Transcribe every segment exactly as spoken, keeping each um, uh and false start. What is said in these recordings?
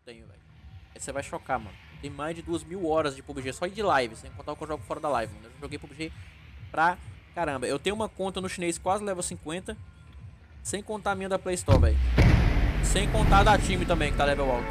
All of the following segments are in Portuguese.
tenho, velho. Aí você vai chocar, mano. Tem mais de duas mil horas de P U B G só de live, sem contar o que eu jogo fora da live, mano. Eu joguei P U B G pra caramba. Eu tenho uma conta no chinês quase level cinquenta, sem contar a minha da Play Store, velho. Sem contar a da time também, que tá level alto.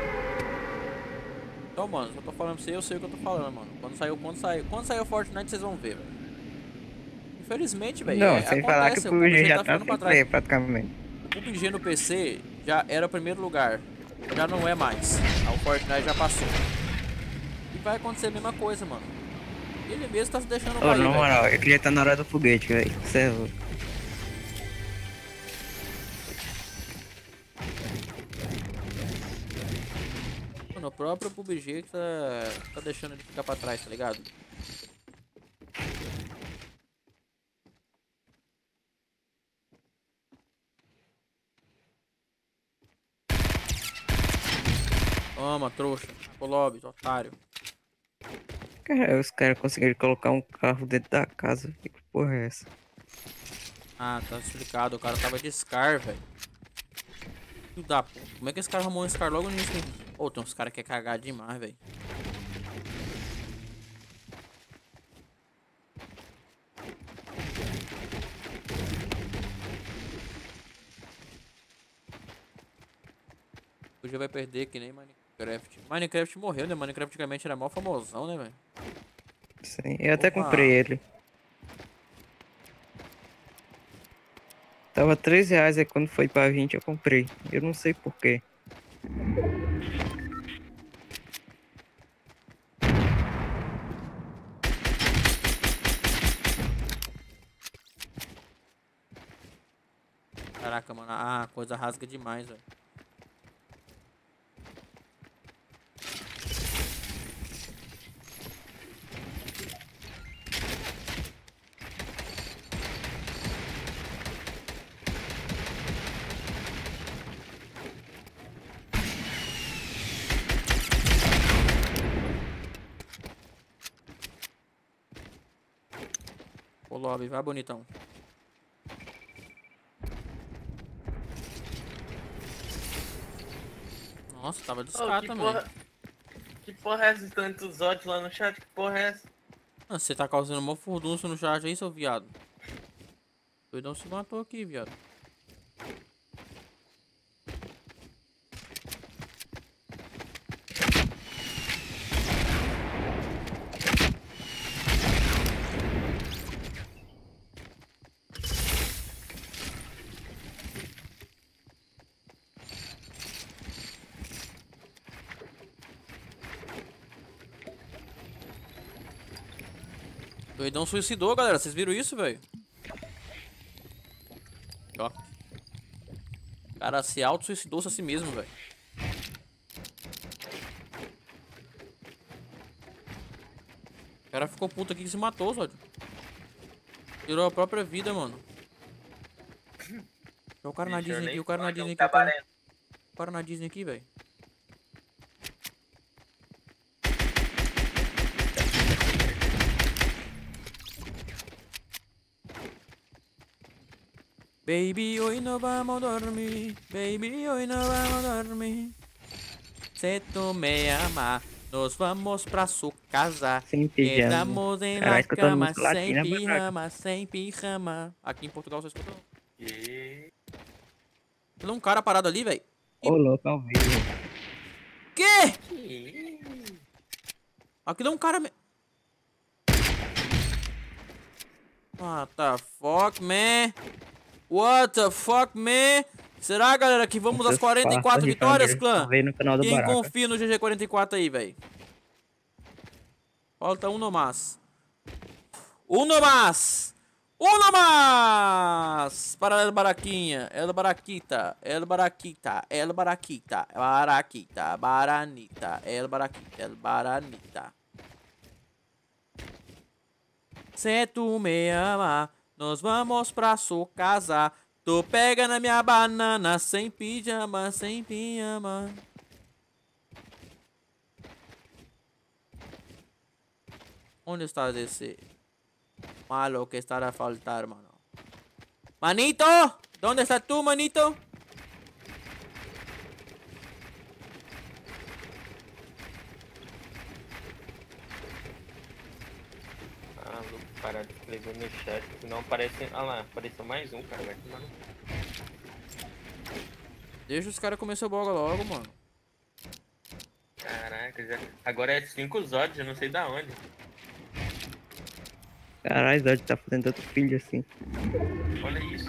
Então, mano, se eu tô falando pra você, eu sei o que eu tô falando, mano. Quando saiu, quando saiu, quando saiu o Fortnite, vocês vão ver, velho. Infelizmente, velho, Não, é, sem falar que o acontece, o P U B P U B G G já tá tá ficando pra sem trás. player praticamente. O P U B G no P C já era o primeiro lugar, já não é mais. O Fortnite já passou. E vai acontecer a mesma coisa, mano. Ele mesmo tá se deixando Ô, cair, na velho. moral, é que já tá na hora do foguete, velho. Cê é louco. Mano, o próprio P U B G que tá, tá deixando ele ficar pra trás, tá ligado? Toma, trouxa. Colob, otário. Cara, os caras conseguiram colocar um carro dentro da casa. Que porra é essa? Ah, tá explicado. O cara tava de Scar, velho. Filho da puta. Como é que esse cara arrumou um Scar logo no início? Ô, oh, tem uns caras que é cagar demais, velho. Hoje vai perder que nem Minecraft. Minecraft morreu, né? Minecraft antigamente era mó famosão, né, velho? Sim, eu até comprei Opa. ele. Tava três reais, aí quando foi pra vinte eu comprei. Eu não sei porquê. Caraca, mano. Ah, a coisa rasga demais, velho. Ô, lobby, vai bonitão. Nossa, tava de Ô, Scar que também. porra. Que porra é essa? Tantos ódios lá no chat? Que porra é essa? Ah, você tá causando mó furdunço no chat aí, seu viado. Doidão se matou aqui, viado. Doidão suicidou, galera. Vocês viram isso, velho? Ó. O cara se auto-suicidou-se a si mesmo, velho. O cara ficou puto aqui que se matou, Zódio. Tirou a própria vida, mano. Olha o cara na Disney aqui, o cara na Disney aqui, o cara, o cara na Disney aqui, velho. Baby, hoy no vamos a dormir. Baby, hoy no vamos a dormir. Se tu me ama, nos vamos pra sua casa. Sem pijama. Quedamos em Caralho, la escutando cama, música sem latina, mano. pijama, sem pijama. Aqui em Portugal você escutou? E... Tem um cara parado ali, velho. Ô, louco, ao vivo. Que? que... Aquilo é um cara... Me... What the fuck, man? What the fuck, man? Será, galera, que vamos às quarenta e quatro vitórias, clã? No canal do Quem Baraka. confia no G G quarenta e quatro aí, velho? Falta um no mais. Um no mais! Um no mais! Para El Baraquinha, El Baraquita, El Baraquita, El Baraquita, Baraquita, Baranita, El Baraquita, El Baranita. Se tu me ama, nós vamos pra sua casa. Tu pega na minha banana, sem pijama, sem pijama. Onde está esse malo que está a faltar, mano? Manito, ¿dónde estás tú, manito? parar de escrever no chat, senão aparece. Ah lá, apareceu mais um, cara. Vai tomar no. Deixa os caras comer seu boga logo, mano. Caraca, já. Agora é cinco Zods, eu não sei da onde. Caralho, Zod tá fazendo tanto filho assim. Olha isso.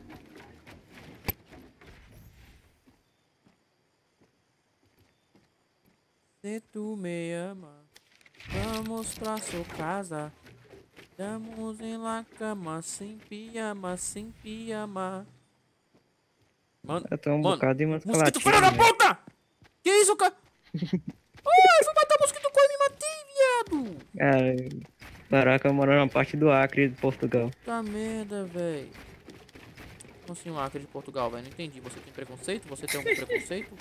Se tu me ama, vamos pra sua casa. Estamos em la cama, sem pijama, sem pijama. Mano, Eu tô um mano, bocado de música mosquito latina, filho da né? puta! Que isso, cara? Ai, fui matar mosquito com e me matei, viado! Cara, caraca, eu moro na parte do Acre de Portugal. Puta merda, velho. Como assim o Acre de Portugal, velho? Não entendi. Você tem preconceito? Você tem algum preconceito?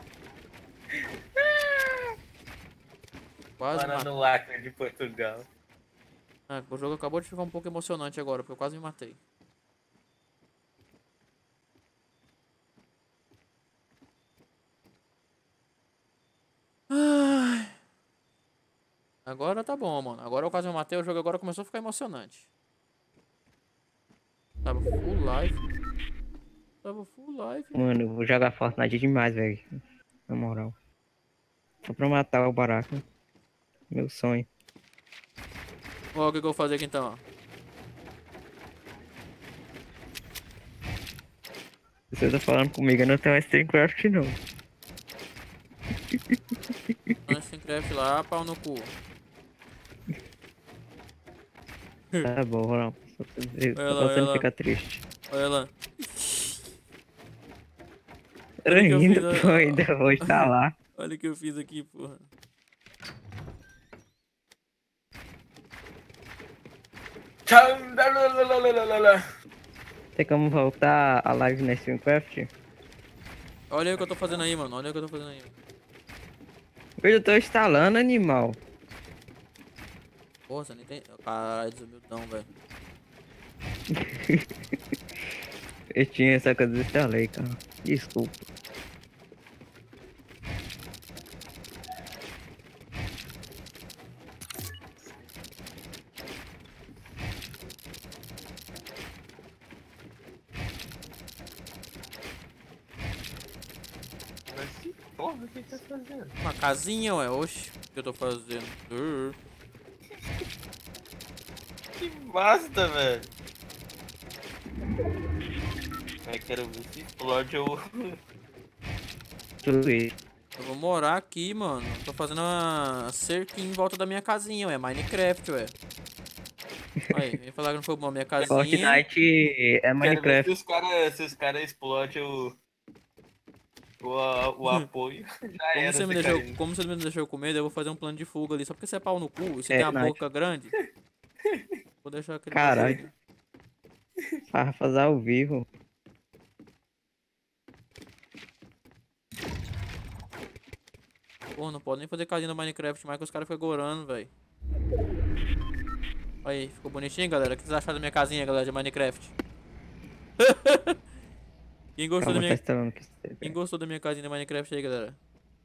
Quase Mora matei. no Acre de Portugal. Ah, o jogo acabou de ficar um pouco emocionante agora, porque eu quase me matei. Ai. Agora tá bom, mano. Agora eu quase me matei, o jogo agora começou a ficar emocionante. Tava full life. Tava full life. Mano, eu vou jogar Fortnite demais, velho. Na moral. Só pra matar o Baraka. Meu sonho. Ó, o que, que eu vou fazer aqui então, ó. Se você tá falando comigo, eu não tenho mais Minecraft não. Minecraft lá, pau no cu. Tá bom, vou lá. Só pra você, Olha só lá, pra você olha não lá. ficar triste. Olha lá. Eu Olha o que eu ainda, fiz, pô, ó. ainda vou estar lá. Olha o que eu fiz aqui, porra. Tchau! Tem como voltar a live nesse Minecraft? Olha aí o que eu tô fazendo aí, mano. Olha aí o que eu tô fazendo aí. Eu tô instalando, animal. Porra, você nem tem. Caralho, desumildão, velho. Eu tinha essa coisa desse instalei, cara. Desculpa. Mas que porra, o que tá fazendo? Uma casinha, ué. Oxi, o que eu tô fazendo? Uh. Que bosta, velho. Eu quero ver se explode o. Tudo isso. Eu vou morar aqui, mano. Tô fazendo uma cerquinha em volta da minha casinha, ué. Minecraft, ué. Aí, vem falar que não foi bom a minha casinha. Fortnite é Quero ver Minecraft. se os caras se os cara explodem o. O, a- o apoio. Já Como era você, me esse deixou, carinho. como você me deixou com medo, eu vou fazer um plano de fuga ali. Só porque você é pau no cu e você É, tem uma nice. boca grande. Vou deixar aquele Caralho. bagulho Pra fazer ao vivo. ali. Pô, não pode nem fazer casinha no Minecraft mais que os caras ficam gorando, velho. Aí, ficou bonitinho, galera? O que vocês acharam da minha casinha, galera, de Minecraft? Quem gostou Calma, da tá minha... instalando que você. Quem gostou da minha casinha de Minecraft aí, galera?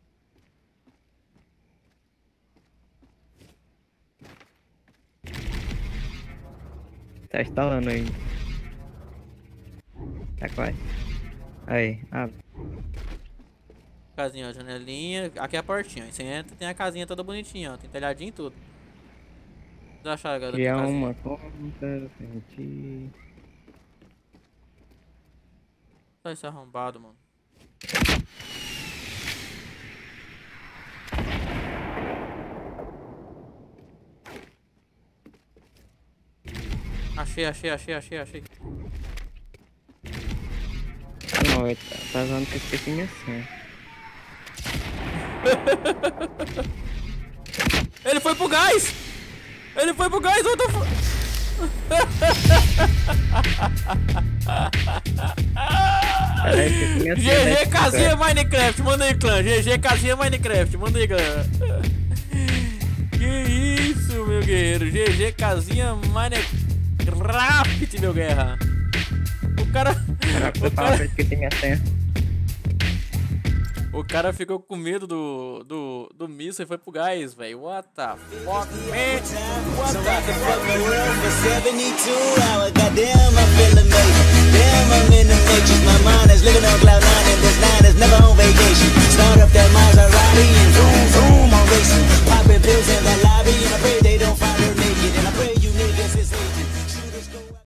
Tá instalando ainda. Tá quase. Aí, abre. Casinha, ó, janelinha. Aqui é a portinha. Aí você entra, tem a casinha toda bonitinha, ó. Tem telhadinho e tudo. O que vocês acharam, galera, da minha Criar casinha? uma conta, gente. Tá esse arrombado, mano. Achei, achei, achei, achei, achei. Não, é, tá, tá usando que eu esqueci minha senha. Ele foi pro gás! Ele foi pro gás, what the fuck? Caralho, esqueci minha senha. G G né, Casinha cara? Minecraft, manda aí, clã. G G Casinha Minecraft, manda aí, galera. Que isso, meu guerreiro. G G Casinha Minecraft, meu guerra. O cara. Caraca, eu O falo que eu cara, esqueci minha senha. O cara ficou com medo do, do, do míssil e foi pro gás, velho. What the fuck, man? What the fuck? For seventy-two hours, goddamn, I feel amazing. Damn, I'm in the matrix. My mind is living on cloud